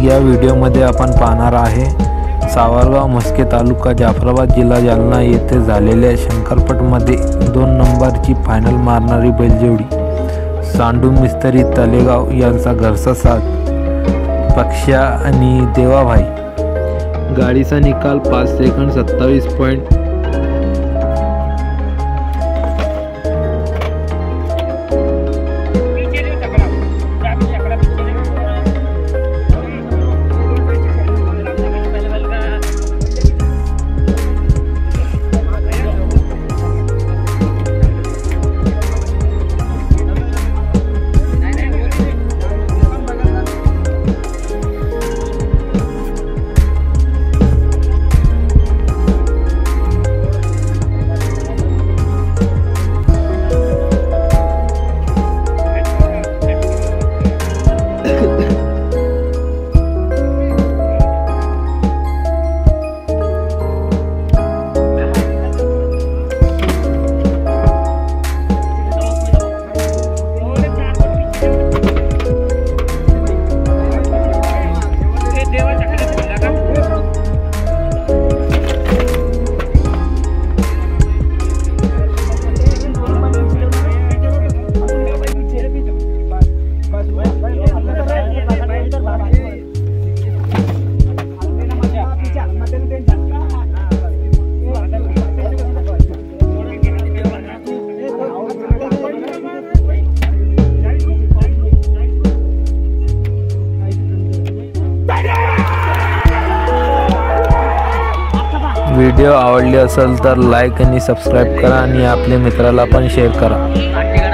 या व्हिडिओमध्ये आपण पाहणार आहे सावरगाव म्हस्के तालुका जाफराबाद जिल्हा जालना येथे झालेल्या शंकरपटमध्ये 2 नंबरची फायनल मारणारी बैलजोडी सांडू मिस्त्री तलेगाव यांचा घरचा साथ पक्षा आणि देवाभाई। गाडीचा निकाल 5 सेकंद 27. व्हिडिओ आवडली असेल तर लाईक आणि सबस्क्राईब करा आणि आपल्या मित्राला पण शेअर करा।